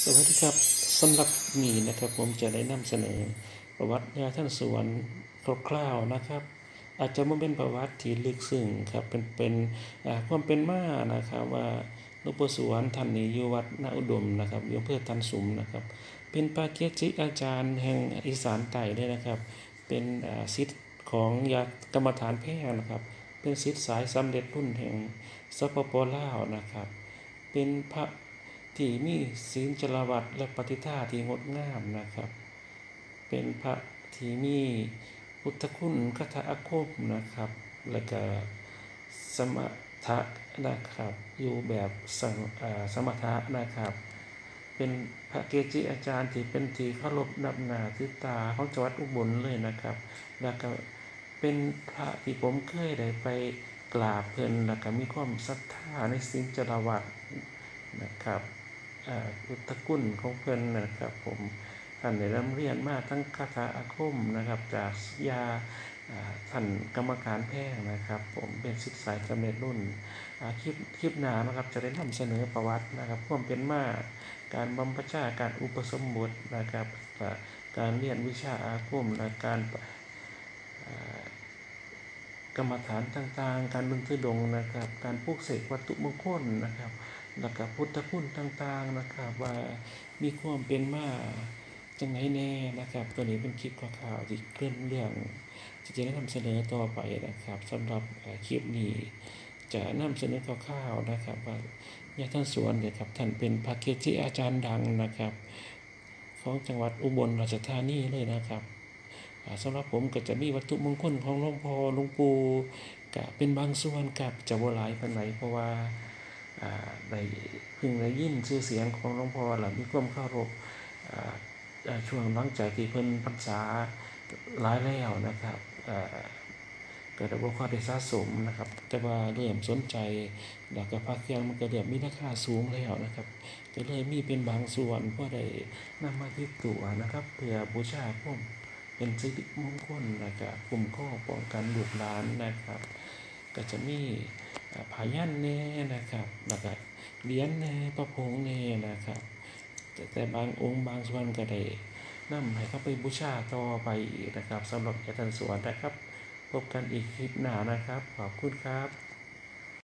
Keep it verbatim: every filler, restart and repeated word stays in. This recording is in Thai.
สวัสดีครับสำหรับมีนะครับผมจะได้นำเสนอประวัติยาท่านสวนคร่าวๆนะครับอาจจะไม่เป็นประวัติที่ลึกซึ้งครับเป็นเป็นความเป็นมานะครับว่าหลวงปู่สวนท่านนี้อยู่วัดนาอุดมนะครับอยู่อำเภอทันสุมนะครับเป็นพระเกจิอาจารย์แห่งอีสานใต้ด้วยนะครับเป็นศิษย์ของยากรรมฐานแพทย์นะครับเป็นศิษย์สายสำเร็จรุ่นแห่งสปปลาวนะครับเป็นพระที่มีศีลจารวัตรและปฏิท่าที่งดงามนะครับเป็นพระที่มีพุทธคุณคาถาอาคมนะครับและก็สมถะนะครับอยู่แบบสมถะนะครับเป็นพระเกจิอาจารย์ที่เป็นที่เคารพนับหน้าถือตาของจังหวัดอุบลเลยนะครับแล้วก็เป็นพระที่ผมเคยได้ไปกราบเพิ่นแล้วก็มีความศรัทธาในศีลจารวัตรนะครับพุทธคุณของเพิ่นนะครับผมท่านได้ร่ำเรียนมาทั้งคาถาอาคมนะครับจากยาท่านกรรมการแพทย์นะครับผมเป็นศิษย์สายสำเร็จรุ่นคลิปคลิปหน้านะครับจะได้นำเสนอประวัตินะครับความเป็นมาการบำเพ็ญการอุปสมบทนะครับการเรียนวิชาอาคมและการกรรมฐานต่างๆการบึงทุดงนะครับการปลูกเสกวัตถุมงคลนะครับแล้วก็พุทธคุณต่างๆนะครับว่ามีความเป็นมาจังไหนแน่นะครับตัวนี้เป็นคลิปข่าวๆที่เกินเรื่องที่จะนำเสนอต่อไปนะครับสำหรับคลิปนี้จะนำเสนอข่าวๆนะครับว่ายาท่านสวนเนี่ยครับท่านเป็นพระเกจิอาจารย์ดังนะครับของจังหวัดอุบลราชธานีเลยนะครับสำหรับผมก็จะมีวัตถุมงคลของหลวงพ่อหลวงปู่ก็เป็นบางส่วนกับจะบ่หลายปานใดเพราะว่าได้เพิ่งได้ยินชื่อเสียงของหลวงพ่อแล้วมีความเคารพช่วงหลังจากที่เพิ่นพรรษาหลายแล้วนะครับก็ได้บ่ค่อยได้สะสมนะครับแต่ว่าเริ่มสนใจแล้วก็พระเครื่องมันก็เริ่มมีราคาสูงแล้วนะครับก็เลยมีเป็นบางส่วนพอได้นำมาติดตัวนะครับเพื่อบูชาพวกเป็นสิริมงคลนะครับคุ้มครองป้องกันลูกหลานนะครับก็จะมีพายัญแน่นะครับแล้วก็เหรียญแน่พระผงแน่นะครับแต่บางองค์บางส่วนก็ได้นำให้เขาไปบูชาต่อไปอีกนะครับสำหรับยาท่านสวนนะครับพบกันอีกคลิปหน้านะครับขอบคุณครับ